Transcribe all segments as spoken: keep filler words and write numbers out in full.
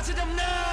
ชดำเนิน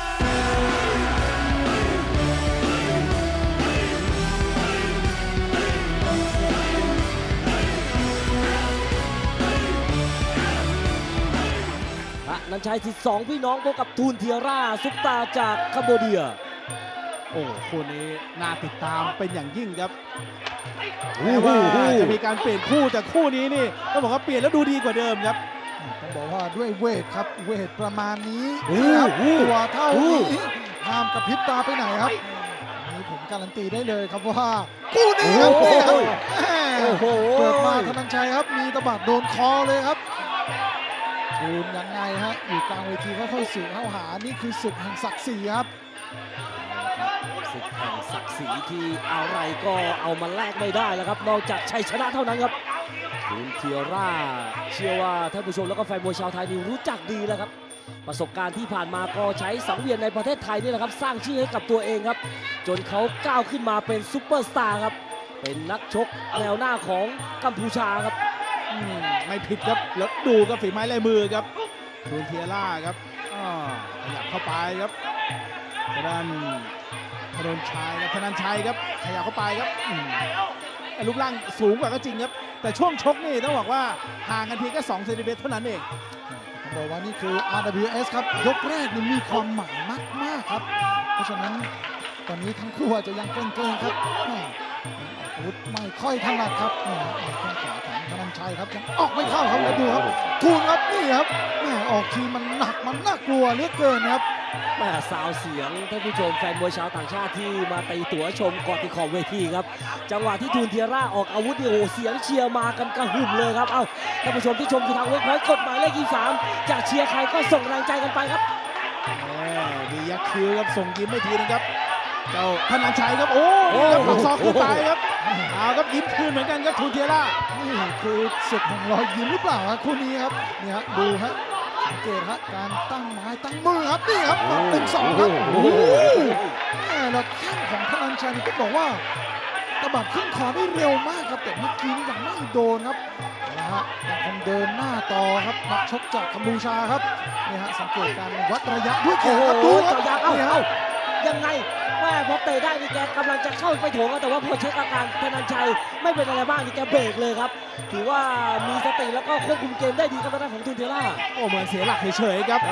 นันชัยสิบสองพี่น้องพบกับทูนเทียร่าซุปตาจากคัมโบเดียโอ้คู่นี้น่าติดตามเป็นอย่างยิ่งครับแม้ว่าจะมีการเปลี่ยนคู่จากคู่นี้นี่ต้องบอกว่าเปลี่ยนแล้วดูดีกว่าเดิมครับต้องบอกว่าด้วยเวทครับเวทประมาณนี้ครับตัวเท่านี้ห้ามกระพริบตาไปไหนครับนี่ผมการันตีได้เลยครับว่าคู่นี้ครับนี่ครับเปิดมาธนันชัยครับมีตะบัดโดนคอเลยครับทูนยังไงฮะอยู่กลางเวทีก็เข้าสู่เข้าหานี่คือศึกแห่งศักดิ์ศรีครับศึกแห่งศักดิ์ศรีที่อะไรก็เอามาแลกไม่ได้แล้วครับนอกจากชัยชนะเท่านั้นครับทูนเทียร่าเชื่อว่าท่านผู้ชมแล้วก็แฟนมวยชาวไทยนี่รู้จักดีแล้วครับประสบการณ์ที่ผ่านมาก็ใช้สังเวียนในประเทศไทยนี่แหละครับสร้างชื่อให้กับตัวเองครับจนเขาก้าวขึ้นมาเป็นซุปเปอร์สตาร์ครับเป็นนักชกแนวหน้าของกัมพูชาครับไม่ผิดครับแล้วดูกับฝีไม้ลายมือครับทูนเทียร่าครับขยับเข้าไปครับด้านธนนชัยครับธนันชัยครับขยับเข้าไปครับรูปร่างสูงกว่าก็จริงครับแต่ช่วงชกนี่ต้องบอกว่าห่างกันเพียงแค่สองเซนติเมตรเท่านั้นเองต้องบอกว่านี่คือ อาร์ ดับเบิลยู เอส ครับยกแรกนี่มีความหมายมากมากครับเพราะฉะนั้นตอนนี้ทั้งคู่อาจจะยังเก่งๆครับอาวุธไม่ค่อยถนัดครับแข้งขวาของธนันชัยครับยังออกไม่เข้าครับแล้วดูครับทูนครับนี่ครับแม่ออกทีมันหนักมันน่ากลัวเหลือเกินครับแม่สาวเสียงท่านผู้ชมแฟนมวยชาวต่างชาติที่มาตีตั๋วชมก่อนที่ขอบเวทีครับจังหวะที่ทูนเทียร่าออกอาวุธโอ้โหเสียงเชียร์มากันกระหึ่มเลยครับเอ้าท่านผู้ชมที่ชมที่ทางเว็บไซต์กดหมายเลขยี่สิบสามจะเชียร์ใครก็ส่งแรงใจกันไปครับมียักษ์คิ้วครับส่งยิ้มไม่ทีนะครับเจ้าธนันชัยครับโอ้ครับปักศอกขึ้นไปครับเอาครับยิ้มคืนเหมือนกันครับทูนเทียร่านี่คือศึกแห่งรอยยิ้มหรือเปล่าครับคู่นี้ครับนี่ฮะดูฮะสังเกตฮะการตั้งไม้ตั้งมือครับนี่ครับหนึ่งสองครับโอ้โหแล้วแข้งของธนันชัยนี่ก็บอกว่าตะบัดขึ้นคอได้เร็วมากครับแต่เมื่อกี้นี่ยังไม่โดนครับนะฮะยังคงเดินหน้าต่อครับนักชกจากกัมพูชาครับนี่ฮะสังเกตการวัดระยะด้วยแขนครับดูครับนี่ฮะยังไงแม่พอเตะได้นี่แกกำลังจะเข้าไปโถงแต่ว่าพอเช็คอาการธนันชัยไม่เป็นอะไรบ้างนี่แกเบรกเลยครับถือว่ามีสติแล้วก็ควบคุมเกมได้ดีครับทางด้านของทูนเทียร่าโอ้เหมือนเสียหลักเฉยๆครับ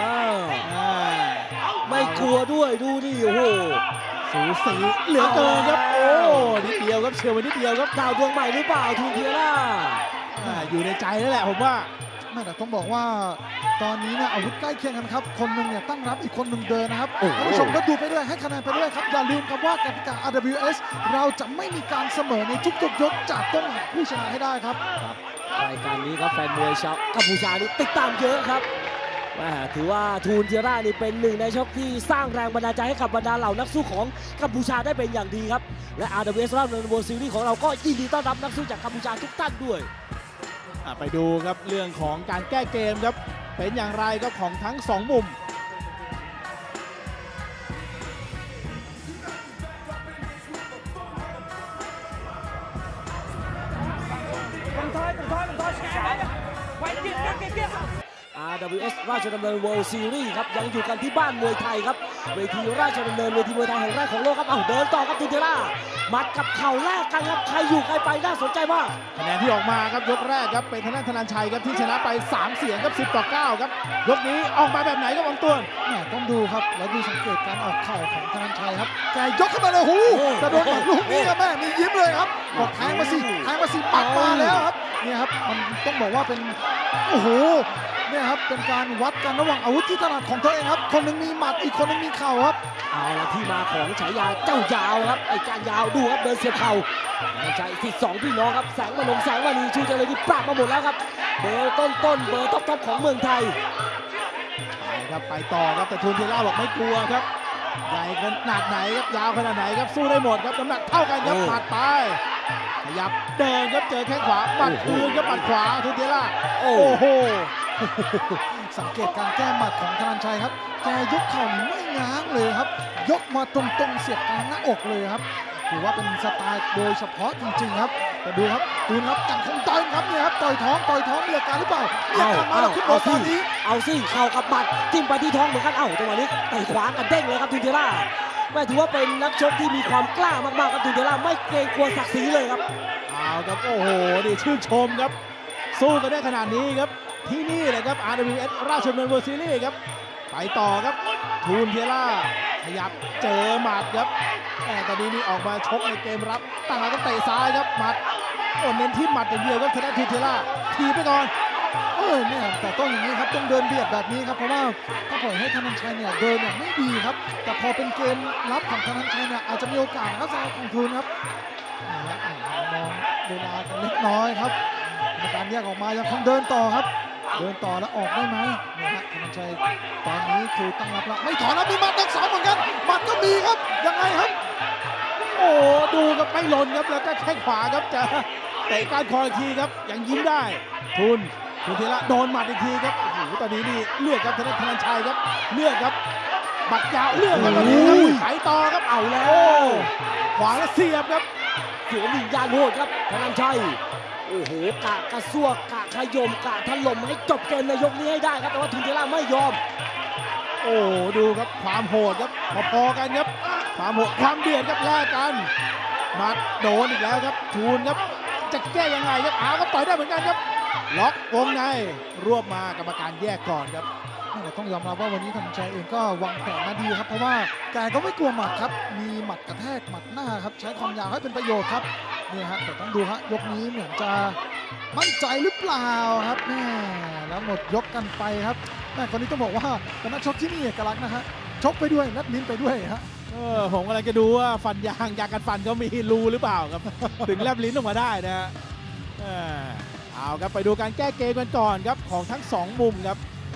ไม่กลัวด้วยดูนี่โอ้โหสูสีเหลือเกินครับโอ้นิดเดียวครับเชียวไปนิดเดียวครับดาวดวงใหม่หรือเปล่าทูนเทียร่าอยู่ในใจแล้วแหละผมว่าไม่แต่ต้องบอกว่าตอนนี้เนี่ยอาวุธใกล้เคียงกันครับคนหนึ่งเนี่ยตั้งรับอีกคนหนึ่งเดินนะครับท่านผู้ชมก็ดูไปด้วยให้คะแนนไปด้วยครับอย่าลืมครับว่ากติกา อาร์ ดับเบิลยู เอส เราจะไม่มีการเสมอในทุกๆยกจากต้องหาผู้ชนะให้ได้ครับรายการนี้ครับแฟนมวยชาวกัมพูชานี่ติดตามเยอะครับถือว่าทูนเทียร่านี่เป็นหนึ่งในชกที่สร้างแรงบันดาลใจให้กับบรรดาเหล่านักสู้ของกัมพูชาได้เป็นอย่างดีครับและ อาร์ ดับเบิลยู เอส Round One Series ของเราก็ยินดีต้อนรับนักสู้จากกัมพูชาทุกท่านด้วยไปดูครับเรื่องของการแก้เกมครับเป็นอย่างไรครับของทั้งสองมุมอาร์ ดับเบิลยู เอส ราชดำเนิน World Series ครับยังอยู่กันที่บ้านมวยไทยครับเวทีราชดำเนินเวทีมวยไทยแห่งแรกของโลกครับเอาเดินต่อครับทูนเทียร่ามัดกับเข่าแรกกันครับใครอยู่ใครไปน่าสนใจมากคะแนนที่ออกมาครับยกแรกครับเป็นทางด้านธนันชัยครับที่ชนะไปสามเสียงครับสิบต่อเก้าครับยกนี้ออกมาแบบไหนครับองตวนเนี่ยต้องดูครับแล้วดูสังเกตการออกเข่าของธนันชัยครับแกยกขึ้นมาเลยหูแต่โดนลูกนี้แม่มียิ้มเลยครับบอกแทงมาสิแทงมาสิปัดมาแล้วครับเนี่ยครับมันต้องบอกว่าเป็นโอ้โหเนี่ยครับเป็นการวัดกันระหว่างอาวุธที่ถนัดของตัวเองครับคนหนึ่งมีหมัดอีกคนหนึ่งมีเข่าครับเอาละที่มาของฉายาเจ้ายาวครับไอ้การยาวดูครับเดินเสียบเข่าไม่ใช่ที่สองพี่น้องครับแสงมนงแสงมณีชูเจริญที่ปราบมาหมดแล้วครับเบอร์ต้นต้นเบอร์ท็อปท็อปของเมืองไทยไปครับไปต่อครับแต่ทูนเทียร่าบอกไม่กลัวครับใหญ่ขนาดไหนครับยาวขนาดไหนครับสู้ได้หมดครับน้ำหนักเท่ากันครับหมัดไปขยับเดินครับเจอแข้งขวาหมัดคืนครับหมัดขวาทูนเทียร่าโอ้โหสังเกตการแก้หมัดของธนันชัยครับแกยกเข่านี่ไม่ง้างเลยครับยกมาตรงๆเสียบกลางหน้าอกเลยครับถือว่าเป็นสไตล์โดยเฉพาะจริงๆครับแต่ดูครับดูครับจังคงต่อยครับเนี่ยครับต่อยท้องต่อยท้องมีอาการหรือเปล่ามีอาเอาการมาเอาแล้วขึ้นบเอานตสิอนนี้เอาสิเข่ากับหมัดจิ้มไปที่ท้องเหมือนกันเอ้าจังหวะนี้เตะขวากันเด้งเลยครับทูนเทล่าแม่ถือว่าเป็นนักชกที่มีความกล้ามากๆครับทูนเทล่าไม่เกรงกลัวศักดิ์ศรีเลยครับเอาครับโอ้โหนี่ชื่นชมครับสู้กันได้ขนาดนี้ครับที่นี่เลยครับ อาร์ ดับเบิลยู เอส ราชดำเนินเวิลด์ซีรีส์ครับไปต่อครับทูนเทล่าขยับเจอหมัดครับแต่ตอนนี้นี่ออกมาชกในเกมรับตั้งหลักก็เตะซ้ายครับหมัดโอ้เน้นที่หมัดอย่างเดียวครับทางด้านทูนเทล่าทีไปก่อนเออเนี่ยแต่ต้องอย่างนี้ครับต้องเดินเบียดแบบนี้ครับเพราะว่าถ้าปล่อยให้ธนันชัยเนี่ยเดินเนี่ยไม่ดีครับแต่พอเป็นเกมรับของธนันชัยเนี่ยอาจจะมีโอกาสนะครับสำหรับของทูนครับนี่ครับมองเวลากันเล็กน้อยครับกรรมการแยกออกมายังคงเดินต่อครับ เดินต่อแล้วออกได้ไหมนี่ฮะธนันชัยตอนนี้คือตั้งรับแล้วไม่ถอนแล้วมีหมัดทั้งสองเหมือนกันหมัดก็มีครับยังไงครับโอ้ดูครับไม่หล่นครับแล้วก็แข้งขวาครับจะเตะก้านคออีกทีครับยังยิ้มได้ทุนทุนเทละโดนหมัดอีกทีครับโอ้โหตอนนี้นี่เลือดครับธนธนชัยครับเลือดครับบัดยาวเลือดครับตอนนี้ครับไถต่อครับเอาแล้วขวาแล้วเสียบครับสวมวิญญาณโหดครับธนันชัยโอ้โหกะกระซวกกะขยมกะถล่มให้จบเกมในยกนี้ให้ได้ครับแต่ว่าทูนเทล่าไม่ยอมโอ้ดูครับความโหดครับพอๆกันครับความโหดความเดือดครับแลกกันหมัดโดนอีกแล้วครับทูนครับจะแก้ยังไงครับอ้าวก็ต่อยได้เหมือนกันครับล็อกวงในรวบมากรรมการแยกก่อนครับแต่ต้องยอมรับว่าวันนี้ธนันชัยเองก็วางแผนมาดีครับเพราะว่าแกก็ไม่กลัวหมัดครับมีหมัดกระแทกหมัดหน้าครับใช้ความยาวให้เป็นประโยชน์ครับนี่ฮะแต่ต้องดูฮะยกนี้เหมือนจะมั่นใจหรือเปล่าครับแม่แล้วหมดยกกันไปครับแม่คนนี้ต้องบอกว่าเป็นนักชกที่มีเอกลักษณ์นะฮะชกไปด้วยนัดลิ้นไปด้วยฮะเออผมกำลังจะดูว่าฟันยางยางกันฟันเขามีรูหรือเปล่าครับ ถึงแลบลิ้นออกมาได้นะฮะเออเอาครับไปดูการแก้เกมกันก่อนครับของทั้งสองมุมครับ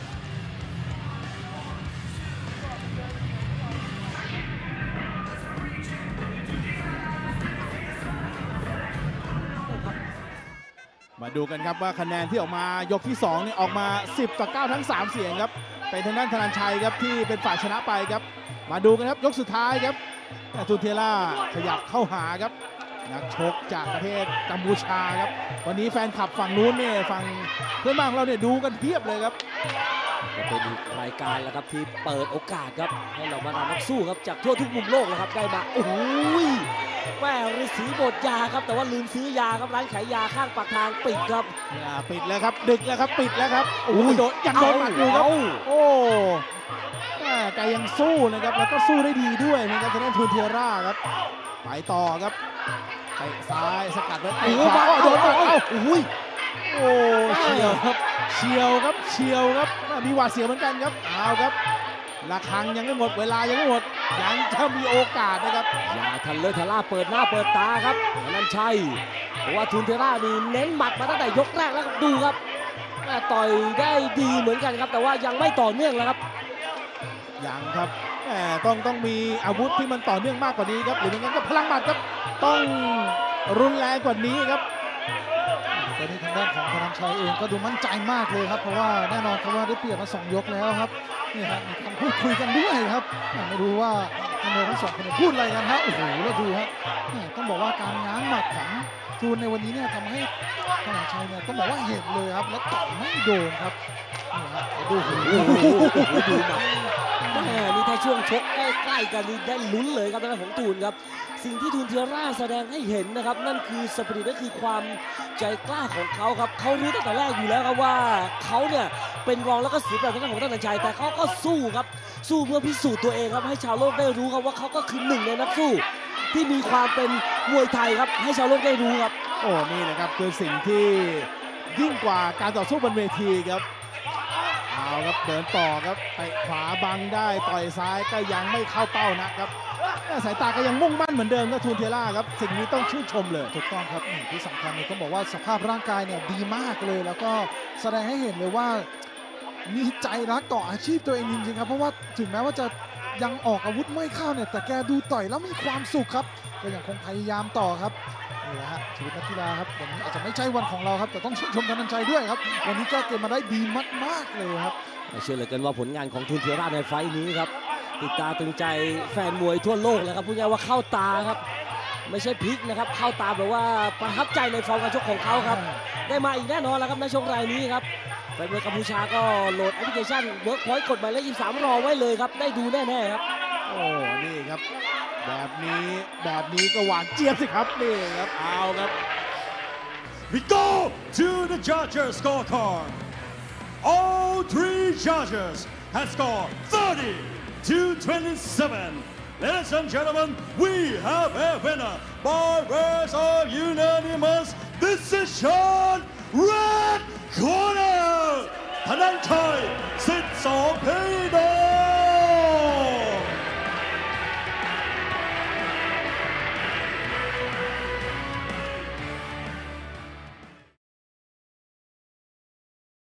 มาดูกันครับว่าคะแนนที่ออกมายกที่สองเนี่ยออกมาสิบต่อเก้าทั้งสามเสียงครับเป็นทางด้านธนันชัยครับที่เป็นฝ่ายชนะไปครับมาดูกันครับยกสุดท้ายครับทูนเทล่าขยับเข้าหาครับนักชกจากประเทศกัมพูชาครับวันนี้แฟนคลับฝั่งนู้นเนี่ยฝั่งเพื่อนบ้านของเราเนี่ยดูกันเพียบเลยครับก็เป็นอีกรายการแล้วครับที่เปิดโอกาสครับให้เราบรรดานักสู้ครับจากทั่วทุกมุมโลกนะครับได้มาโอ้โหแม่ฤาษีบดยาครับแต่ว่าลืมซื้อยาครับร้านขายยาข้างปากทางปิดครับอย่าปิดแล้วครับดึกแล้วครับปิดแล้วครับโอ้โหโดนยังโดนหมัดอยู่ครับโอ้แม่แกยังสู้นะครับแล้วก็สู้ได้ดีด้วยเหมือนกันทางด้านทูนเทล่าครับไปต่อครับเตะซ้ายสกัดไว้เตะขวาโดนหมัดเอ้าโอ้ยโอ้เฉียวครับเฉียวครับเฉียวครับมีหวาดเสียวเหมือนกันครับเอาครับระฆังยังไม่หมดเวลายังไม่หมดยังจะมีโอกาสนะครับอย่าทันเลอะทะล่าเปิดหน้าเปิดตาครับธนันชัยเพราะว่าทูนเทล่านี่เน้นหมัดมาตั้งแต่ยกแรกแล้วครับดูครับแม่ต่อยได้ดีเหมือนกันครับแต่ว่ายังไม่ต่อเนื่องแล้วครับยังครับแหมต้องต้องมีอาวุธที่มันต่อเนื่องมากกว่านี้ครับหรือไม่งั้นก็พลังหมัดครับต้องรุนแรงกว่านี้ครับตอนนี้ทางด้านของธนันชัยเองก็ดูมั่นใจมากเลยครับเพราะว่าแน่นอนครับว่าได้เปรียบมาสองยกแล้วครับนี่ฮะมีการพูดคุยกันด้วยครับไม่รู้ว่าทางเดินทั้งสองคนพูดอะไรกันฮะโอ้โหแล้วดูฮะต้องบอกว่าการง้างหมัดของทูนในวันนี้เนี่ยทำให้ธนันชัยเนี่ยต้องบอกว่าเห็นเลยครับแล้วต่อยไม่โดนครับนี่ฮะดูโอ้โหดูหมัดแม่นี่ถ้าช่วงชกใกล้ๆกันนี่ได้ลุ้นเลยครับทางด้านของทูนครับสิ่งที่ทูนเทล่าแสดงให้เห็นนะครับนั่นคือสปิริตนั่นคือความใจกล้าของเขาครับเขารู้ตั้งแต่แรกอยู่แล้วครับว่าเขาเนี่ยเป็นรองแล้วก็เสียแบบทางด้านของธนันชัยแต่เขาก็สู้ครับสู้เพื่อพิสูจน์ตัวเองครับให้ชาวโลกได้รู้ครับว่าเขาก็คือหนึ่งในนักสู้ที่มีความเป็นมวยไทยครับให้ชาวโลกได้รู้ครับโอ้นี่นะครับคือสิ่งที่ยิ่งกว่าการต่อสู้บนเวทีครับเอาครับเดินต่อครับเตะขวาบังได้ต่อยซ้ายก็ยังไม่เข้าเป้านะครับสายตาก็ยังมุ่งมั่นเหมือนเดิมครับทูนเทล่าครับสิ่งนี้ต้องชื่นชมเลยถูกต้องครับนี่ที่สำคัญเนี่ยต้องบอกว่าสภาพร่างกายเนี่ยดีมากเลยแล้วก็แสดงให้เห็นเลยว่ามีใจรักต่ออาชีพตัวเองจริงๆครับเพราะว่าถึงแม้ว่าจะยังออกอาวุธไม่เข้าเนี่ยแต่แกดูต่อยแล้วมีความสุขครับก็ยังคงพยายามต่อครับนี่แหละฮะชีวิตนักกีฬาครับวันนี้อาจจะไม่ใช่วันของเราครับแต่ต้องชื่นชมธนันชัยด้วยครับวันนี้แก้เกมมาได้ดีมากๆเลยครับเชื่อเหลือเกินว่าผลงานของทูนเทล่าในไฟต์นี้ครับติดตาตึงใจแฟนมวยทั่วโลกเลยครับพูดง่ายว่าเข้าตาครับไม่ใช่พลิกนะครับเข้าตามแบบว่าประทับใจในฟอร์มการชกของเขาครับได้มาอีกแน่นอนแล้วครับนักชกรายนี้ครับแฟนมวยกัมพูชาก็โหลดแอปพลิเคชันเวิร์กพอยต์กดหมายเลขยี่สิบสามรอไว้เลยครับได้ดูแน่ๆครับโอ้นี่ครับแบบนี้แบบนี้ก็หวานเจี๊ยบสิครับนี่ครับเอาครับ We go to the judges' scorecard. All three judges have scored thirty to twenty-seven. Ladies and gentlemen, we have a winner by way of unanimous decision. Red corner, ธนันชัย สิทธิ์ สอ เพดา